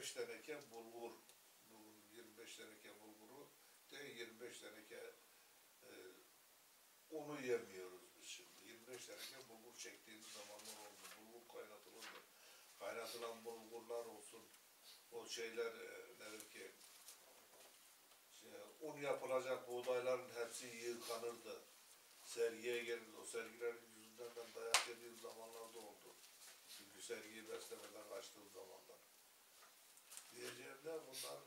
25 teneke bulgur, 25 teneke bulguru değil 25 teneke unu yemiyoruz biz şimdi. 25 teneke bulgur çektiğimiz zamanlar oldu. Bulgur kaynatılırdı. Kaynatılan bulgurlar olsun, o şeyler nedir ki un yapılacak buğdayların hepsi yıkanırdı. Sergiye gelirdi. O sergilerin yüzünden ben dayak yediğim zamanlarda oldu. Çünkü sergiyi beslemeden kaçtığım zamanlar. Diyeceğim de bunlar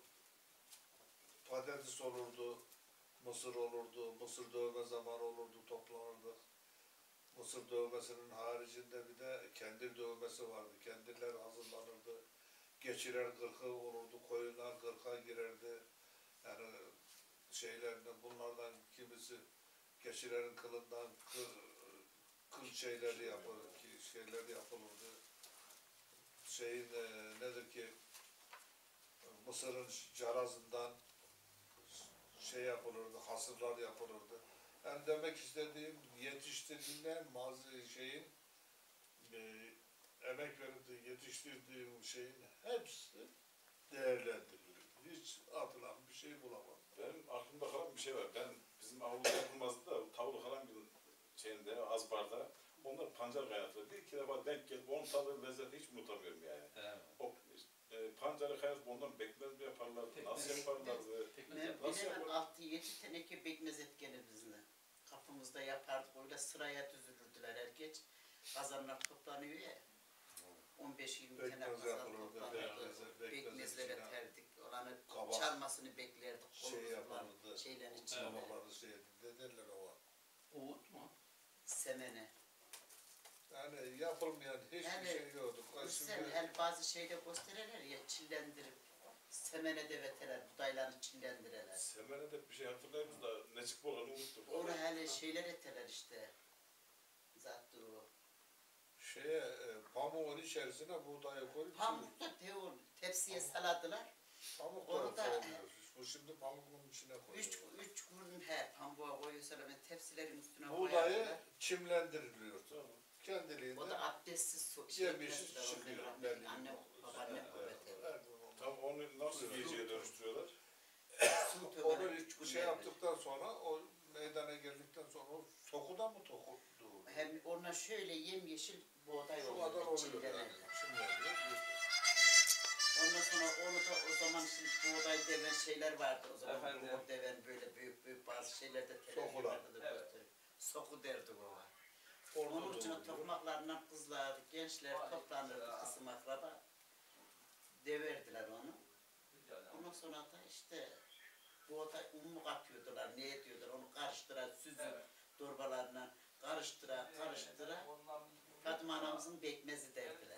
patates olurdu, mısır olurdu, mısır dövme zamanı olurdu, toplanırdık. Mısır dövmesinin haricinde bir de kendir dövmesi vardı. Kendirler hazırlanırdı. Geçirer kırkı olurdu, koyunlar kırka girerdi. Yani şeylerden, bunlardan kimisi geçirerin kılından kıl şeyleri yapılırdı. Şeyin nedir ki mısırın carazından şey yapılırdı, hasırlar yapılırdı. Yani demek istediğim yetiştirilen şeyin emek verip de yetiştirdiğim şeyin hepsi değerlendirilirdi. Hiç atılan bir şey bulamadım. Benim aklımda kalan bir şey var. Bizim avluda yapılmazdı da tavlu kalan bir şeyinde, az barda onlar pancar kaynatılır. Bir iki defa denk gelip onun tadı lezzeti hiç unutamıyorum yani. Evet. O pancarı kaynatıp ondan bekmez mi yaparlardı? Pekmez. Nasıl yaparlardı? Nasıl yaparlardı? 6-7 teneke bekmez et gelir bizimle. Kapımızda yapardık, öyle sıraya düzülürdüler her geç. Kazanlar toplanıyor ya. 15-20 tane kazan toplanırdı. Bekmezlere terdik. Olanı çalmasını beklerdik. Şey yapardı. Şeylerin içinde. Kabakları ne derler o var? Uğut mu? Semene. Yani yapılmayan hiçbir şey yoktu. Şimdi bazı şeyde gösterirler ya, çillendirip semene de veteler, budaylarını çillendirirler. Semene de bir şey hatırlıyoruz da ne çıkıp olanı unuttuk. Orada hele şeyler eteler işte. Zaten o. Pamuğun içerisine buğdayı koyup pamuk da tepsiye saladılar. Pamuk da bu şimdi pamuğun içine koyuyor. Üç gün pamuğa koyuyorsa ben tepsilerin üstüne buğdayı koyarlar. Çimlendiriliyor. Tamam. Kendiliğinden. O da abdestsiz yemişi çıkıyor. Anne, babaanne kuvveti. Tam onu nasıl yiyeceğe dönüştürüyorlar? Onu şey yaptıktan sonra, o meydana geldikten sonra o sokudan mı tokuldu? Hem ona şöyle yemyeşil buğday oluyor. Şu kadar oluyor yani. Ondan sonra onu da o zaman şimdi buğday deven şeyler vardı o zaman. Buğday deven böyle büyük bazı şeylerde televizyonlarda da gösteriyor. Soku derdi o var. Onun için tokmaklarından kızlar, gençler toplanırdı kısım akraba. Deverdiler onu. Ondan sonra da işte buğday un mu katıyordular, ne ediyordular, onu karıştıra, süzüp torbalarına karıştıra. Fatıma anamızın bekmezi derdiler.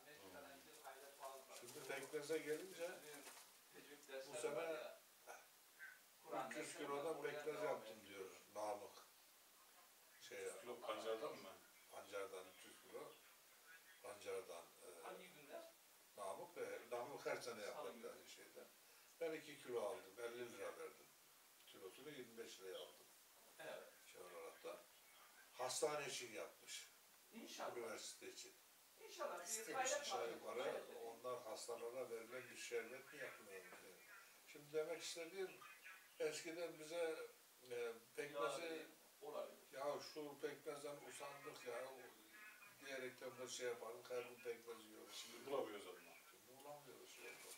Şimdi pekmeze gelince bu sene 300 kilodan pekmez yaptım diyor Namık. 300 kilo pancardan mı? Pancardan 300 kilo. Pancardan Namık her sene yapmakta şeyden. Ben 2 kilo aldım, 50 lira verdim. Kilosunu 25 liraya aldım. Evet. Şey olarak da. Hastane için yapmış. İnşallah. Üniversite için. İnşallah. Aşağı yukarı onlar hastalara verilen bir şerbet mi yapılıyor? Şimdi demek istediğim eskiden bize pekmezi ya şu pekmezden usandık ya diyerekten bir şey yapardık, her gün pekmez yiyoruz. Şimdi bulamıyoruz onu. Şimdi bulamıyoruz.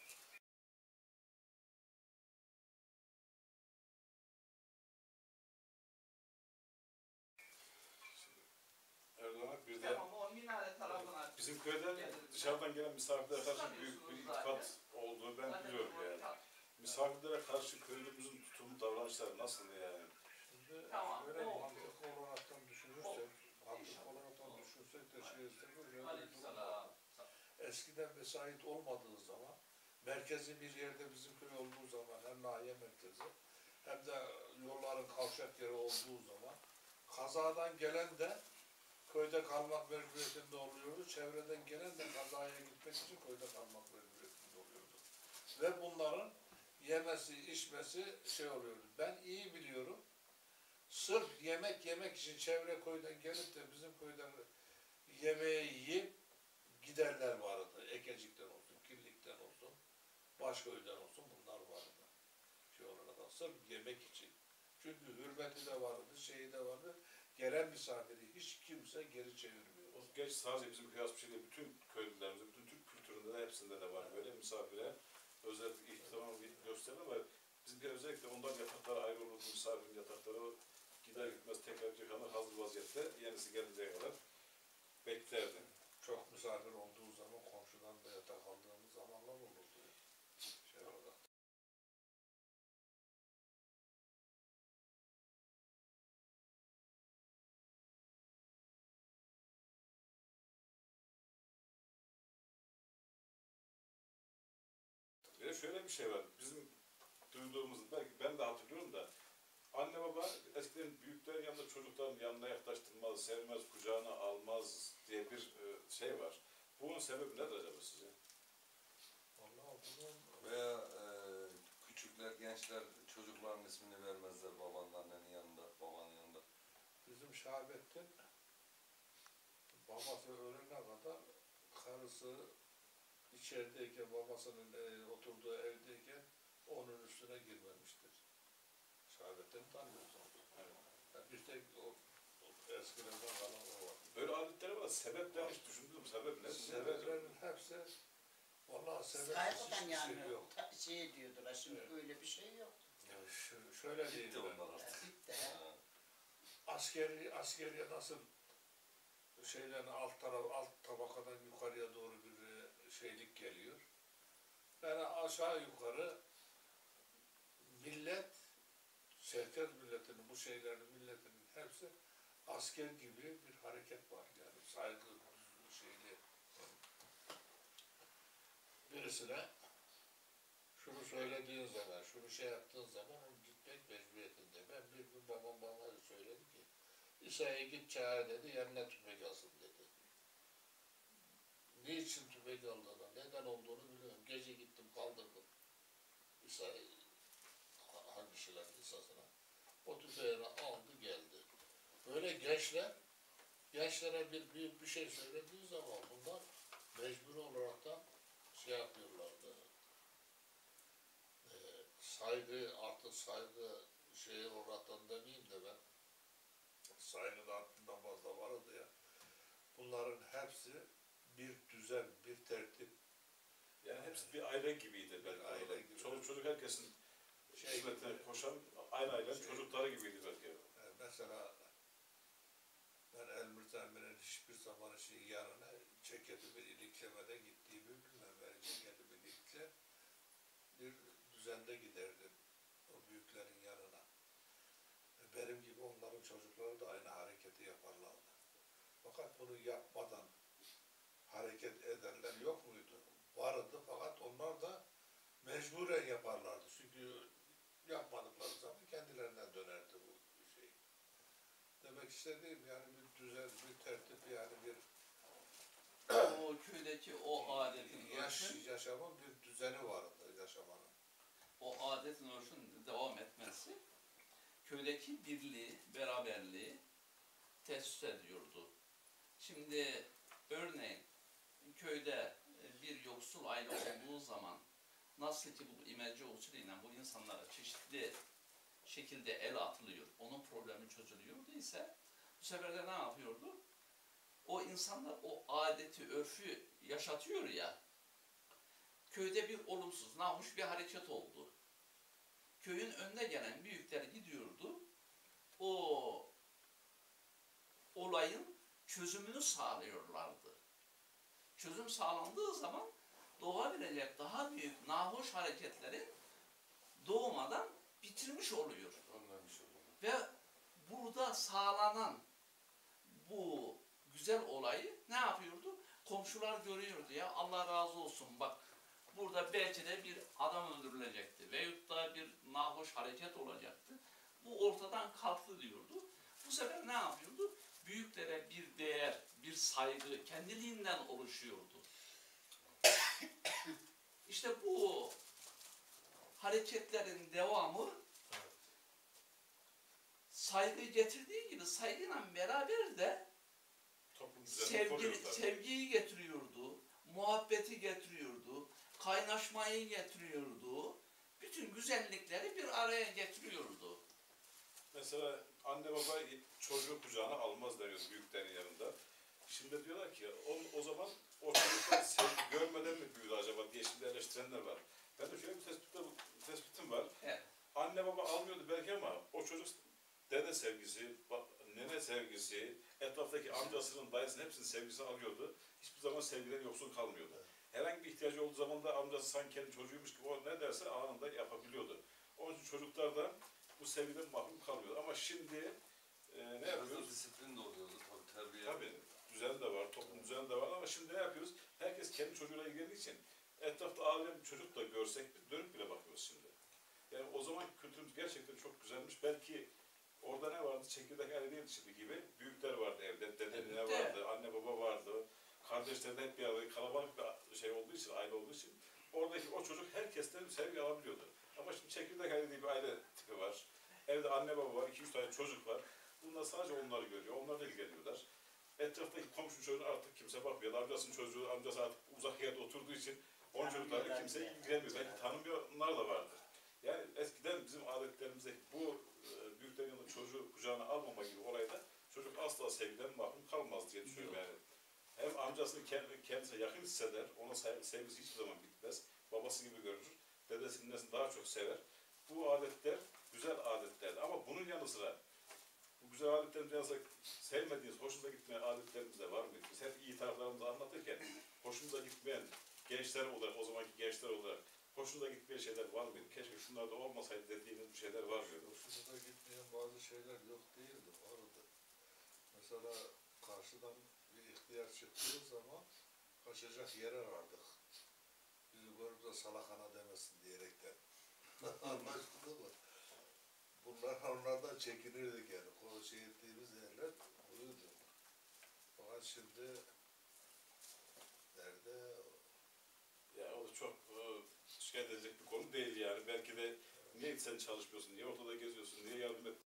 Erdoğan bir de bizim köyden dışarıdan gelen misafirlere karşı büyük bir iltifat olduğunu ben biliyorum yani. Misafirlere karşı köylümüzün tutumu davranışları nasıl yani? Şimdi böyle mantıklı olaraktan düşünsek de şey eskiden vesait olmadığı zaman merkezi bir yerde bizim köy olduğu zaman hem nahiye merkezi hem de yolların kavşak yeri olduğu zaman kazadan gelen de köyde kalmak mecburiyetinde oluyordu. Çevreden gelen de kazaya gitmek için köyde kalmak mecburiyetinde oluyordu. Ve bunların yemesi, içmesi şey oluyordu. Ben iyi biliyorum. Sırf yemek için çevre köyden gelip de bizim köyden yemeği yiyip giderler vardı. Ekecikten olsun, kirlikten olsun. Başka öğlen olsun bunlar vardı. Şey olarak sırf yemek için. Çünkü hürmeti de vardı, şeyi de vardı. Gelen misafiri hiç kimse geri çevirmiyor. O geç sadece bizim köy hasbı değil, bütün köylülerimizde, bütün Türk kültüründe de hepsinde de var böyle misafire özellikle ihtimam gösterilir ama bizimki özellikle ondan yatakları ayrı olurdu, misafirin yatakları gider gitmez tekrar yıkanır hazır vaziyette yenisi gelinceye kadar beklerdi. Çok misafir olduğu zaman komşudan da yatak aldığımız zamanlar olurdu. Şey olarak. Bir de şöyle bir şey var, bizim duyduğumuz, belki ben de hatırlıyorum da anne baba eskiden büyüklerin yanında çocukların yanına yaklaştırmaz, sevmez, kucağına almaz diye bir şey var. Bunun sebebi nedir acaba sizce? Vallahi bunun Veya küçükler, gençler çocukların ismini vermezler babanın, annenin yanında, babanın yanında. bizim Şahabettin babası ölene kadar karısı içerideyken babasının oturduğu evdeyken onun üstüne girmemiştir. Şahabettin tanıyorsunuz. Evet. Yani bir tek o eskilerden kalan o var. Böyle adetleri var. Sebepler hiç düşündün mü? Sebep ne? Sebeplerin hepsi vallahi sebep Saygıdan hiçbir yani şey yok. şey diyordular şimdi Evet. öyle bir şey yok. Yani şöyle Gitti değil. onlar artık. Bitti. Ha. Askeriye nasıl şeylerin alt tabakadan yukarıya doğru bir şeylik geliyor. Yani aşağı yukarı millet, Çerkez milletinin, bu şeylerin milletinin hepsi asker gibi bir hareket var. Yani saygı şeyli. Birisine şunu söylediğin zaman, şunu şey yaptığın zaman onu gitmek mecburiyetinde. Ben bir gün babam bana söyledi ki İsa'ya git çağır dedi, yanına tüfek alsın dedi. Niçin tüfek aldığını, neden olduğunu biliyorum. Gece gittim kaldırdım İsa'yı, hangi şeylerin İsa'sına. O tüfeğini aldı geldi. Böyle gençlere bir büyük bir şey söylediği zaman bunlar mecbur olarak da şey yapıyorlardı. Saygı, artık saygı şeye uğratan demeyeyim de ben, saygı da aklından fazla vardı ya. Bunların hepsi bir düzen, bir tertip. Yani hepsi bir aile gibiydi. Bir aile gibi. Çoluk çocuk herkesin hizmetine gibi. koşan aynı ailenin çocukları gibiydi belki. Mesela ben Elmir Demir'in hiçbir zaman yanına ceketi bir iliklemeden gittiğimi bilmem. Ben ceketi bir ilikle bir düzende giderdim o büyüklerin yanına. Benim gibi onların çocukları da aynı hareketi yaparlardı. Fakat bunu yapmadan hareket edenler yok muydu? Vardı fakat onlar da mecburen yaparlardı. Çünkü yapmadıkları zaman kendilerinden dönerdi bu şey. Demek istediğim yani bir düzen, bir tertip yani bir O köydeki o adetin yaşamın bir düzeni vardı yaşamanın. o adetin örfün devam etmesi köydeki birliği, beraberliği tesis ediyordu. Şimdi örneğin köyde bir yoksul aile olduğu zaman nasıl ki bu imece usulüyle bu insanlara çeşitli şekilde el atılıyor, onun problemi çözülüyordu ise bu sefer de ne yapıyordu? O insanlar o adeti, örfü yaşatıyor ya, köyde bir olumsuz, nahoş bir hareket oldu. Köyün önüne gelen büyükler gidiyordu, o olayın çözümünü sağlıyorlardı. Çözüm sağlandığı zaman doğabilecek daha büyük nahoş hareketlerin doğmadan bitirmiş oluyor. Önlemiş oluyor. Ve burada sağlanan bu güzel olayı ne yapıyordu? Komşular görüyordu ya, Allah razı olsun bak burada belki de bir adam öldürülecekti veyahut da bir nahoş hareket olacaktı. Bu ortadan kalktı diyordu. Bu sefer ne yapıyordu? Büyüklere bir değer, bir saygı kendiliğinden oluşuyordu. İşte bu hareketlerin devamı saygı getirdiği gibi saygıyla beraber de Toplum düzenini koruyorlar. sevgiyi getiriyordu, muhabbeti getiriyordu, kaynaşmayı getiriyordu. Bütün güzellikleri bir araya getiriyordu. Mesela anne baba çocuğu kucağına almaz deniyor büyüklerin yanında. Şimdi diyorlar ki o zaman o çocuklar sevgi görmeden mi büyüdü acaba diye şimdi eleştirenler var. Ben de şöyle bir tespitim var. Evet. Anne baba almıyordu belki ama o çocuk dede sevgisi, nene sevgisi, etraftaki amcasının, dayısının hepsinin sevgisini alıyordu. Hiçbir zaman sevgiden yoksun kalmıyordu. Herhangi bir ihtiyacı olduğu zaman da amcası sanki kendi çocuğuymuş gibi o ne derse anında yapabiliyordu. Onun için çocuklar da bu sevgiden mahrum kalmıyor. Ama şimdi ne Biraz da yapıyoruz? disiplin de oluyordu tabii, terbiye. Tabii düzen de var, toplum düzeni de var ama şimdi ne yapıyoruz? Herkes kendi çocuğuyla ilgilendiği için etrafta ağlayan bir çocuk da görsek dönüp bile bakıyoruz şimdi. Yani o zaman kültürümüz gerçekten çok güzelmiş. Belki orada ne vardı? Çekirdek aile değil şimdi gibi. Büyükler vardı evde, dedeler vardı, anne baba vardı. Kardeşler de hep bir arada kalabalık bir şey olduğu için, aile olduğu için oradaki o çocuk herkesten sevgi alabiliyordu. Ama şimdi çekirdek aile diye bir aile tipi var. Evde anne baba var, 2-3 tane çocuk var. Bunlar sadece onları görüyor, onlarla ilgileniyorlar. Etraftaki komşu çocuğuna artık kimse bakmıyor. Amcasının çocuğu, amcası artık uzak yerde oturduğu için onun çocuklarla kimse ilgilenmiyor. Belki tanımıyorlar da vardır. Yani eskiden bizim adetlerimizdeki bu büyüklerin yanında çocuğu kucağına almama gibi olayda çocuk asla sevgiden mahrum kalmaz diye düşünüyorum yani. Hem amcasını kendisine yakın hisseder, ona sevgisi hiçbir zaman bitmez. Babası gibi görür, dedesinin nesini daha çok sever. Bu adetler güzel adetlerdi ama bunun yanı sıra bu güzel adetlerimizin yanı sıra sevmediğiniz, hoşunuza gitmeyen adetlerimiz de var mı? Biz hep iyi taraflarımızı anlatırken hoşunuza gitmeyen gençler olarak, o zamanki gençler olarak hoşunuza gitmeyen şeyler var mıydı? Keşke şunlar da olmasaydı dediğiniz bir şeyler var mıydı? Hoşumuza gitmeyen bazı şeyler yok değildi, vardı. Mesela karşıdan bir ihtiyar çıktığı zaman kaçacak yer arardık. Bizi görüp de salakana demesin diyerekten. Anlaşıldı mı? Onlardan çekinirdik yani. O şey ettiğimiz yerler buydu. Fakat şimdi nerede? Ya o da çok şikayet edecek bir konu değil yani. Belki de niye sen çalışmıyorsun, niye ortada geziyorsun, niye yardım et